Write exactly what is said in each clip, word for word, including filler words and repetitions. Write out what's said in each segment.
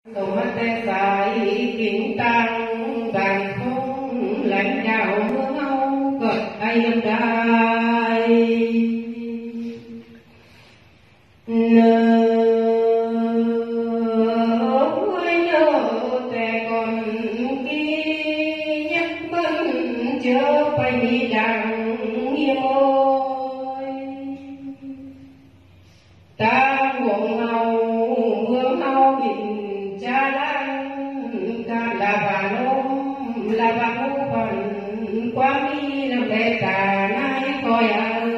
Tê tại kiện tăng vàng không lãnh đạo mưa Âu cật ai âm đai nơ hối nhớ tè còn kia nhắc mân chớ phải đi đằng nghiêm ôi ta nguồn hầu hương hầu bình cha lan ta là bà nôm là bà nôm phần qua mi làm đệ cả nay coi ơi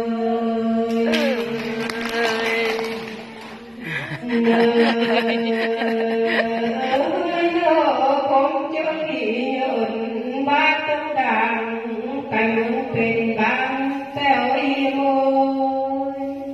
nhớ con chơi nhợn ba tâm đàn cành tình ban theo y môi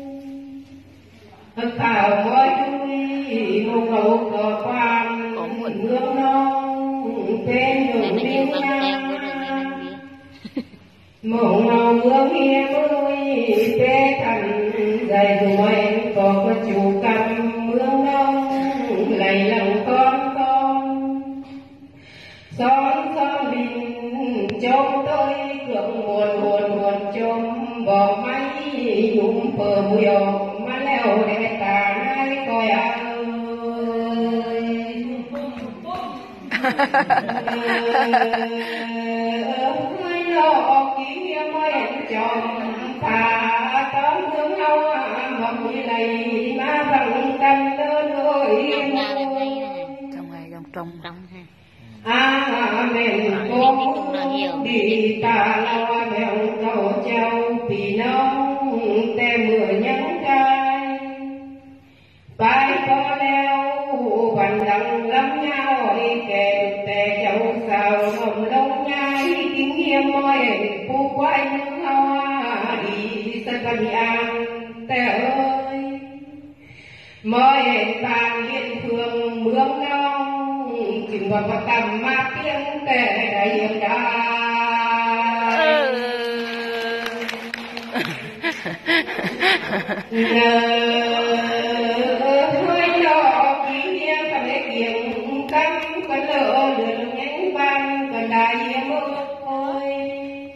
thảo môi chui một ngầu cờ quan hương non tên đường biên ngang một ngầu hương hiên ơi tê thành dày ruồi có có chủ cầm mương non lầy lòng con con son son bình trông tôi cưỡng buồn buồn buồn trông bỏ máy nhung phở buồn má leo để cả nay coi ơi người lo kỹ mới chồng ta tóm hướng âu một người này má bằng canh lên ơi trong ngày trong trong trong à mình con đi ta lo mèo cầu châu vì nông tem mưa nhắn cay bài có leo vành đằng lắm nhau kèm tè châu xào nồng đông nhai kinh nghiệm môi phu quay nước hoa đi sân văn an tè ơi môi bàn liên phương mương nông chừng vào vật tầm ma tiếng tè đại hiện đại hơi lo kỷ niệm và lễ kiện cắm có lỡ đường nhánh ban và đại hiểm ơi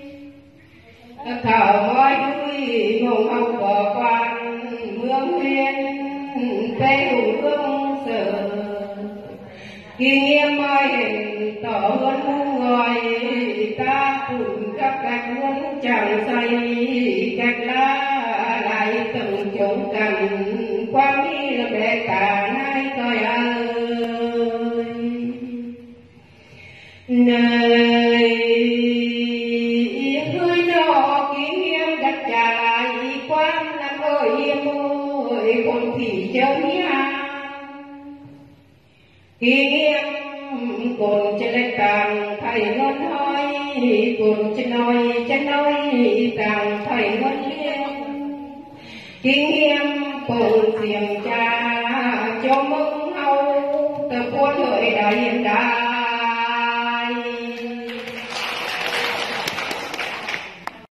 thảo môi đuôi ngông hậu bỏ quan mương liên tê hùng hương sở kỷ niệm môi hình tỏ hơn muôn ngòi ta cùng các gạch muôn chẳng say gạch lá lại từng chỗ cành qua mi là để cả nay coi ơi nơi hơi lo kỷ niệm đặt trả lại quan làm ơi yên ơi con thì chơi nha kỷ niệm cồn trên lên tàng thầy ngân hỏi cồn trên nói trên nói tàng thầy ngân liên kinh nghiệm cồn xiềng cha cho mừng hậu tập quân hội đại hiện đại